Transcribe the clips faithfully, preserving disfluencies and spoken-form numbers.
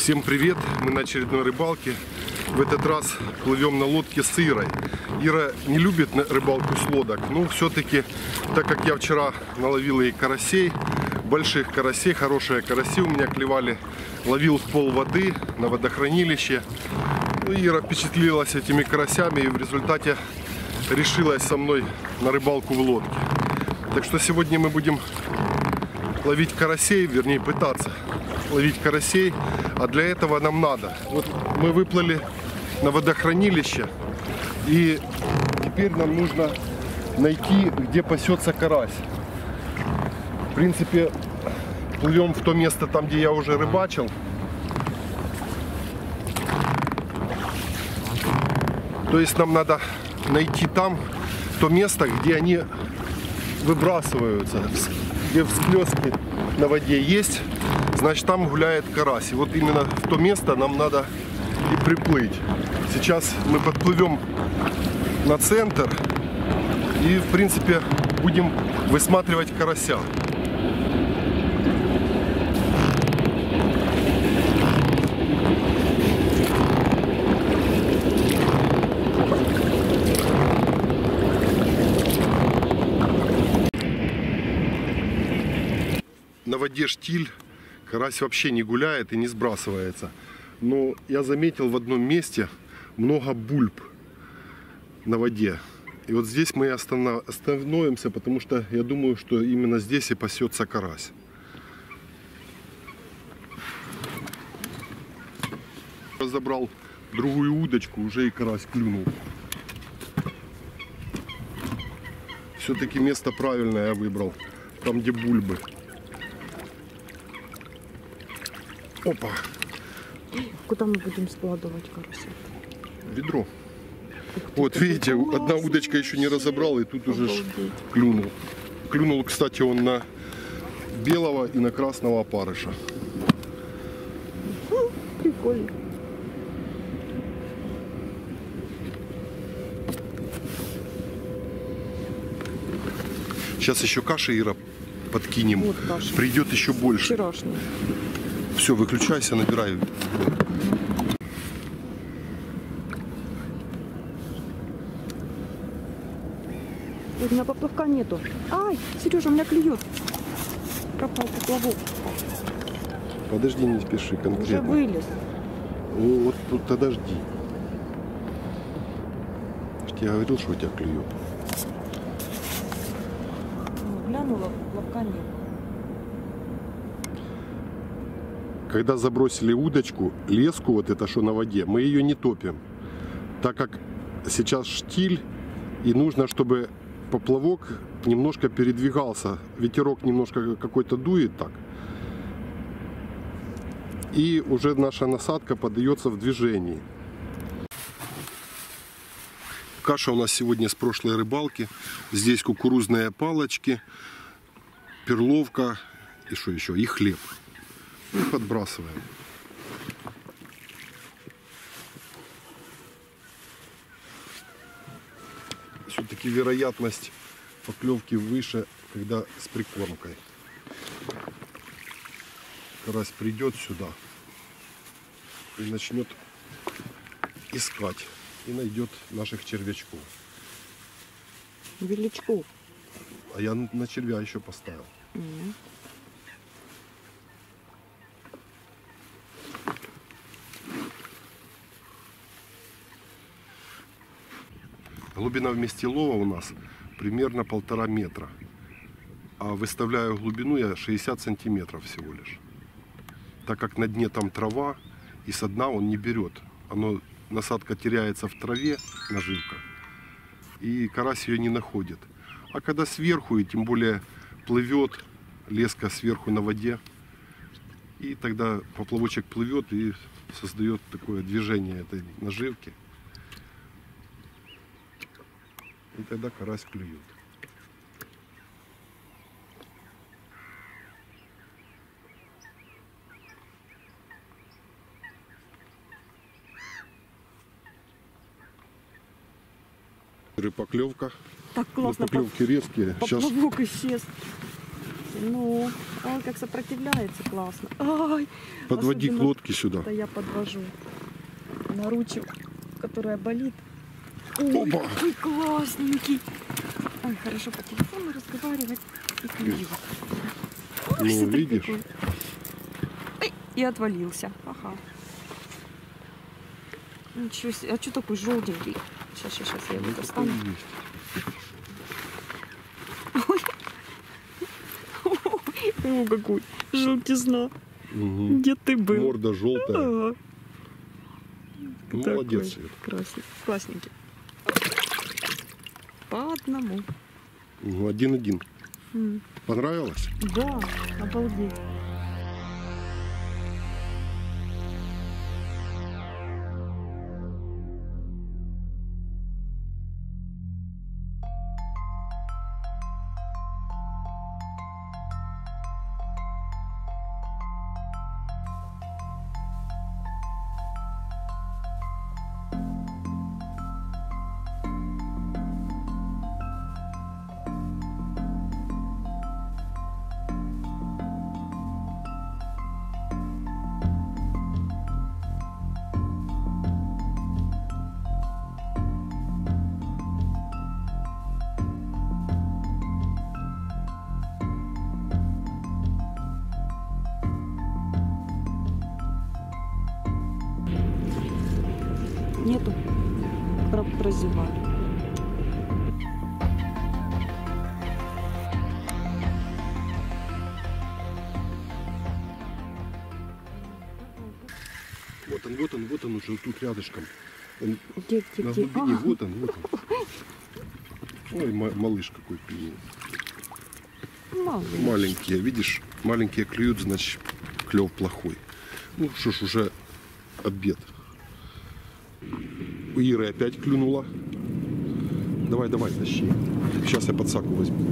Всем привет! Мы на очередной рыбалке. В этот раз плывем на лодке с Ирой. Ира не любит рыбалку с лодок, но все-таки, так как я вчера наловил ей карасей, больших карасей, хорошие караси у меня клевали, ловил в пол воды на водохранилище. Ну, Ира впечатлилась этими карасями и в результате решилась со мной на рыбалку в лодке. Так что сегодня мы будем ловить карасей, вернее пытаться ловить карасей, а для этого нам надо. Вот мы выплыли на водохранилище, и теперь нам нужно найти, где пасется карась. В принципе, плывем в то место, там, где я уже рыбачил. То есть нам надо найти там то место, где они выбрасываются, где всплески на воде есть, значит там гуляет карась. И вот именно в то место нам надо и приплыть. Сейчас мы подплывем на центр и в принципе будем высматривать карася. На воде штиль, карась вообще не гуляет и не сбрасывается. Но я заметил в одном месте много бульб на воде. И вот здесь мы остановимся, потому что я думаю, что именно здесь и пасется карась. Я забрал другую удочку, уже и карась клюнул. Все-таки место правильное я выбрал, там где бульбы. Опа! Куда мы будем складывать карася? Ведро. Вот видите, одна удочка еще не разобрал, и тут уже клюнул. Клюнул, кстати, он на белого и на красного опарыша. Прикольно. Сейчас еще каши, Ира, подкинем. Вот каша. Придет еще больше. Вчерашний. Все, выключайся, набирай. У меня поплавка нету. Ай, Сережа, у меня клюет. Пропал поплавок. Подожди, не спеши, конкретно. Уже вылез. Ну, вот тут подожди. Я говорил, что у тебя клюет. Глянула, поплавка нет. Когда забросили удочку, леску, вот это что на воде, мы ее не топим. Так как сейчас штиль, и нужно, чтобы поплавок немножко передвигался. Ветерок немножко какой-то дует так. И уже наша насадка подается в движении. Каша у нас сегодня с прошлой рыбалки. Здесь кукурузные палочки, перловка и что еще? И хлеб. И подбрасываем. Все-таки вероятность поклевки выше, когда с прикормкой. Карась придет сюда и начнет искать. И найдет наших червячков. Величков. А я на червя еще поставил. Mm-hmm. Глубина вместе лова у нас примерно полтора метра. А выставляю глубину я шестьдесят сантиметров всего лишь. Так как на дне там трава, и со дна он не берет. Оно, насадка теряется в траве, наживка, и карась ее не находит. А когда сверху, и тем более плывет, леска сверху на воде, и тогда поплавочек плывет и создает такое движение этой наживки. И тогда карась клюет. Поклевка. Так классно. Поклевки резкие. Поплавок исчез. Ну, он как сопротивляется классно. Ай, Подводи к особенно- лодке сюда. Да я подвожу на ручку, которая болит. Ой, Опа! какой классненький. Ой, хорошо по телефону разговаривать и клюет. Ой, Ну, смотри, видишь? какой. Ай, и отвалился. Ага. Ничего себе. А что такой желтенький? Сейчас, сейчас, сейчас я его достану. О, какой желтизна. Угу. Где ты был? Морда желтая. А, Молодец. такой красный, классненький. По одному. Угу, один-один. М, Понравилось? Да, обалдеть. Нету. Про прозеваю. Вот он, вот он, вот он уже тут рядышком. Он Где, где, на где? глубине, Ага. вот он, вот он. Ой, ма- малыш какой пьяный. Мало. Маленькие, видишь, маленькие клюют, значит, клев плохой. Ну что ж, уже обед. У Иры опять клюнула. Давай, давай, тащи. Сейчас я подсаку возьму.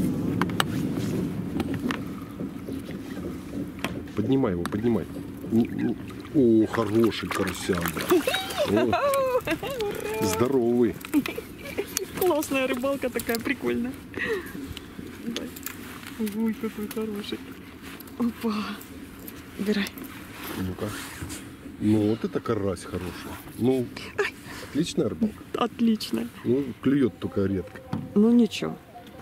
Поднимай его, поднимай. Не- не- О, хороший карасяндра. О, здоровый. Классная рыбалка такая, прикольная. Дай. Ой, какой хороший. Опа. Убирай. Ну-ка. Ну, вот это карась хороший. Ну, отличная рыбалка. Отлично. Ну, клюет только редко. Ну ничего.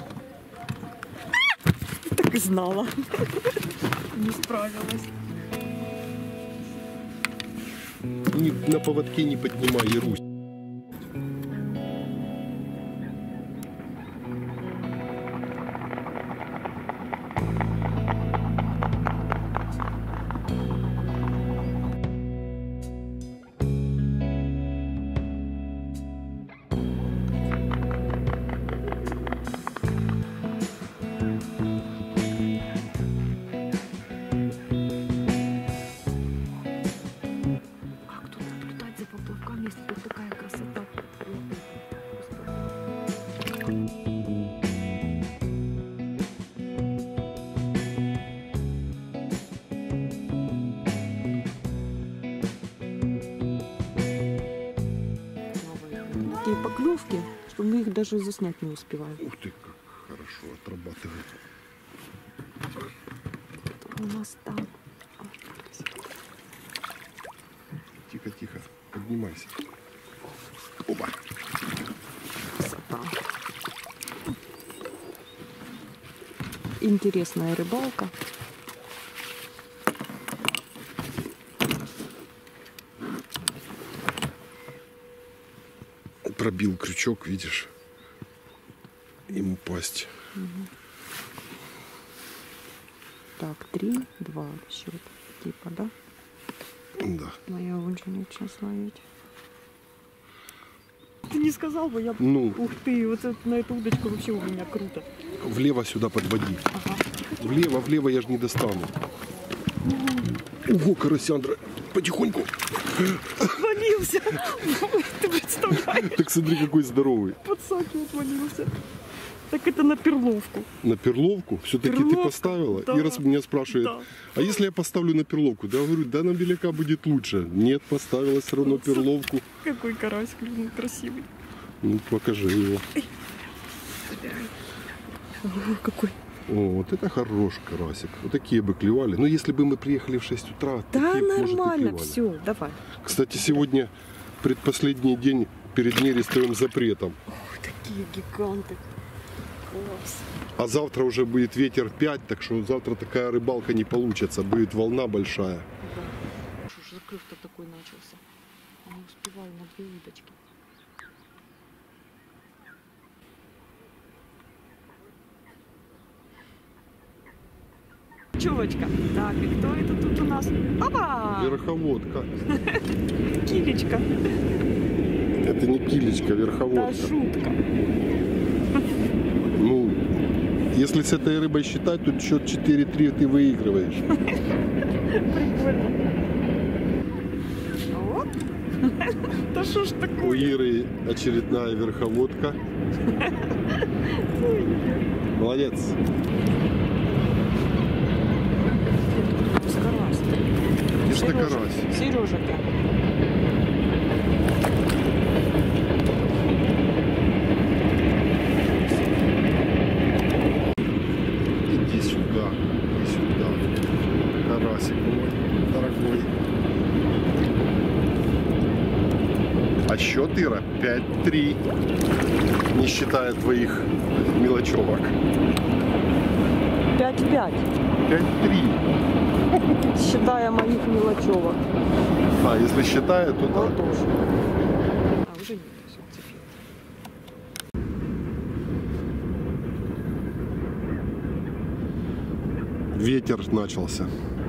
Так и знала. Не справилась. Ни- на поводке не поднимай, Ирусь. Как тут наблюдать за поплавками, если тут такая красота? Такие поклевки, что мы их даже заснять не успеваем. Ух ты, как хорошо отрабатывает. У нас там. Тихо, тихо. Поднимайся. Оба. Красота. Интересная рыбалка. Пробил крючок, видишь? Ему пасть. Так, три, два счет. Типа, да? Да. Но я очень нечего словить. Ты не сказал бы, я... Ну, Ух ты, вот это, на эту удочку вообще у меня круто. влево сюда подводи. Ага. Влево, влево я же не достану. Ого, карасяндра. Потихоньку. Отвалился. Ты представляешь, Так смотри, какой здоровый. подсаки отвалился. Так это на перловку. На перловку? Все-таки ты Перловку, поставила? да. И раз меня спрашивает, Да. а если я поставлю на перловку? Да, я говорю, да, на беляка будет лучше. Нет, поставила все равно перловку. Какой карась клюнул красивый. Ну, покажи его. Ой, какой О, вот это хороший карасик. Вот такие бы клевали. Но если бы мы приехали в шесть утра, Да, такие, может, и нормально, клевали. все, давай. Кстати, сегодня предпоследний день перед нерестовым запретом. Ох, такие гиганты. Класс. А завтра уже будет ветер пять, так что завтра такая рыбалка не получится. Будет волна большая. Да. Что ж, заклев-то такой начался. Не успеваю на две удочки. Чувочка. Так, и кто это тут у нас? Опа! Верховодка. Килечка. Это не килечка, Да, верховодка. шутка. Ну, если с этой рыбой считать, тут счет четыре-три ты выигрываешь. Прикольно. Вот. Да что ж У такое? Иры очередная верховодка. Молодец. Карась. Где ж ты карась? Сережа-то. Иди сюда, иди сюда. Карасик мой, дорогой. А счет, Ира, пять-три. Не считая твоих мелочевок. Пять-пять. пять-три. Считая моих мелочевок. А, если считая, то Вот да. уж. А, уже нет. Все, цифры. Ветер начался.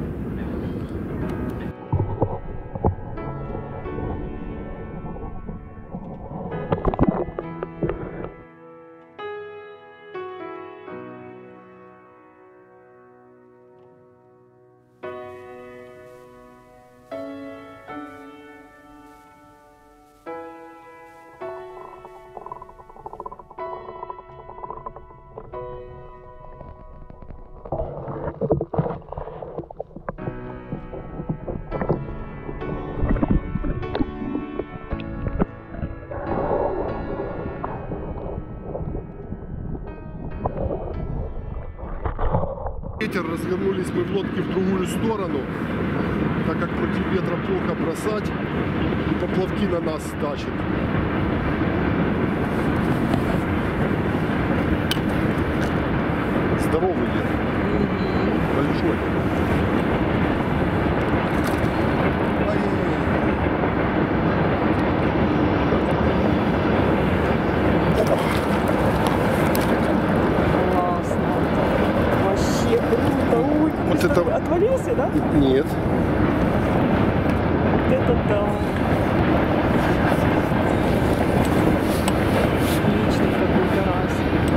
Ветер, развернулись мы в лодке в другую сторону, так как против ветра плохо бросать, и поплавки на нас тащат. Здоровый ветер. Большой. Классно. Вообще круто. Ой, Вот ты это- что, отвалился, да? Нет. Вот это да. Отличный какой карась.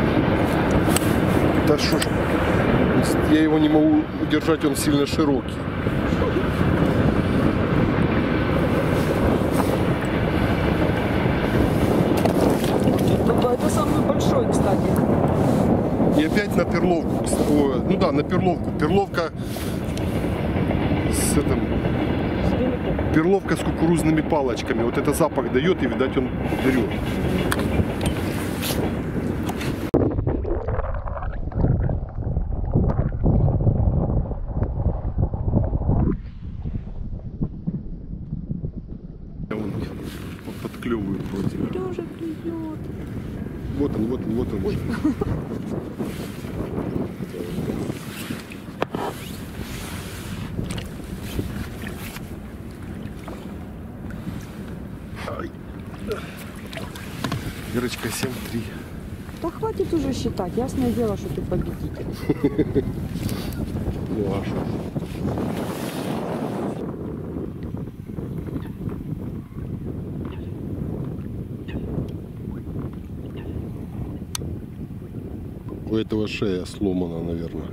Да что ж, я его не могу удержать, он сильно широкий. Ну, это самый большой, кстати. И опять на перловку. О, ну да, на перловку. Перловка с этим, Велико. перловка с кукурузными палочками. Вот это запах дает, и, видать, он берет. Он подклевывает вроде. Сережа клюет. Вот он, вот он, вот он. Ой. Ай. Верочка, семь-три. Да хватит уже считать. Ясное дело, что ты победитель. Ну а что? У этого шея сломана, наверное.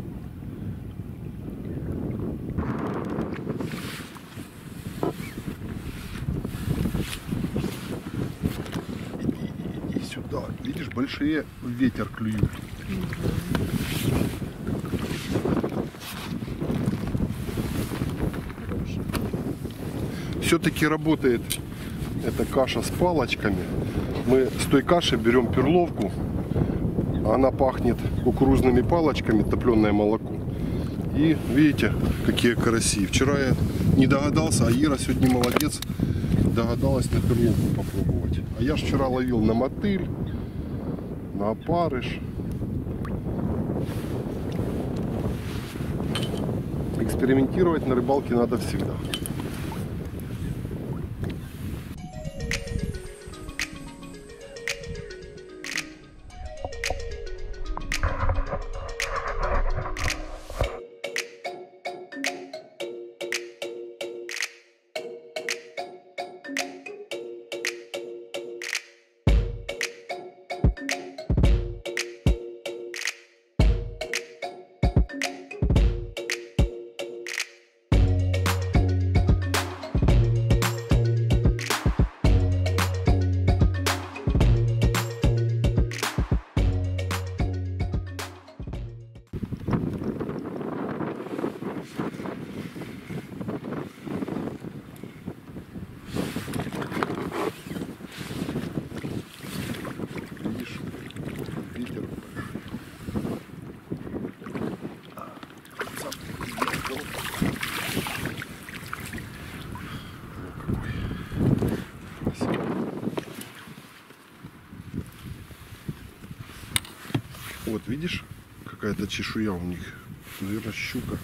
Иди, иди сюда. Видишь, большие в ветер клюют. Все-таки работает эта каша с палочками. Мы с той каши берем перловку, Она пахнет кукурузными палочками, топленое молоко. И видите, какие караси. Вчера я не догадался, а Ира сегодня молодец, догадалась на перловку попробовать. А я ж вчера ловил на мотыль, на опарыш. Экспериментировать на рыбалке надо всегда. Вот видишь, какая-то чешуя у них, наверное, щука.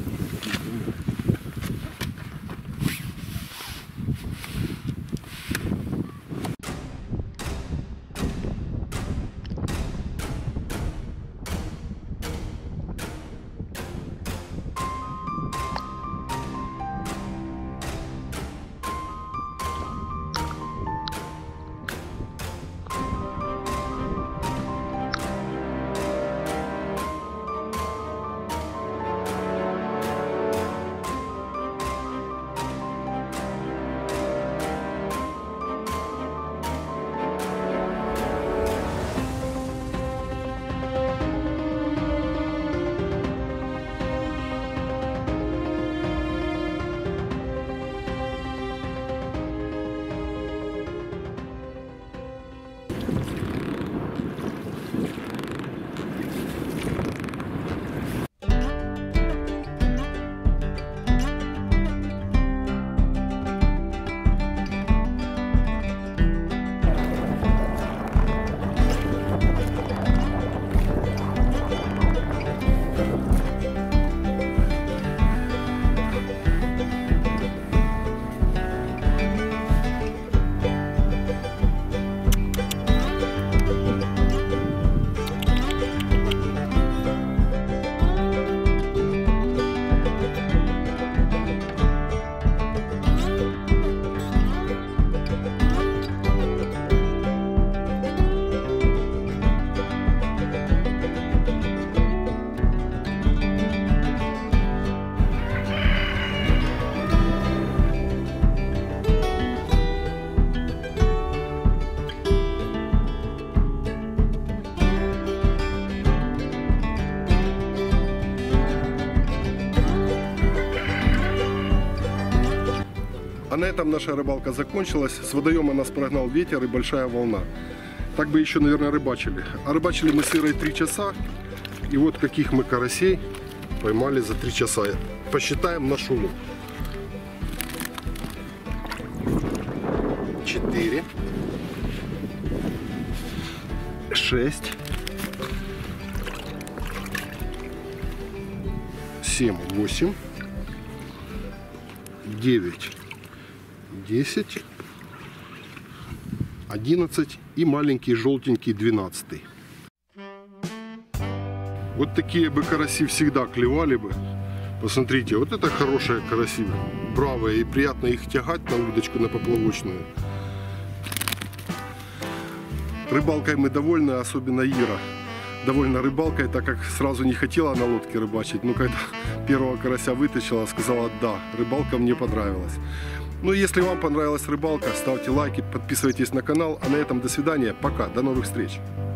А на этом наша рыбалка закончилась. С водоема нас прогнал ветер и большая волна. Так бы еще, наверное, рыбачили. А рыбачили мы с Ирой три часа. И вот каких мы карасей поймали за три часа. Посчитаем на шуму. Четыре. Шесть. Семь, восемь. Девять. десять, одиннадцать и маленький желтенький двенадцатый. Вот такие бы караси всегда клевали бы. Посмотрите, вот это хорошие караси, бравые, и приятно их тягать на удочку, на поплавочную. Рыбалкой мы довольны, особенно Ира довольна рыбалкой, так как сразу не хотела на лодке рыбачить. Но когда первого карася вытащила, сказала: да, рыбалка мне понравилась. Ну, если вам понравилась рыбалка, ставьте лайки, подписывайтесь на канал. А на этом до свидания, пока, до новых встреч.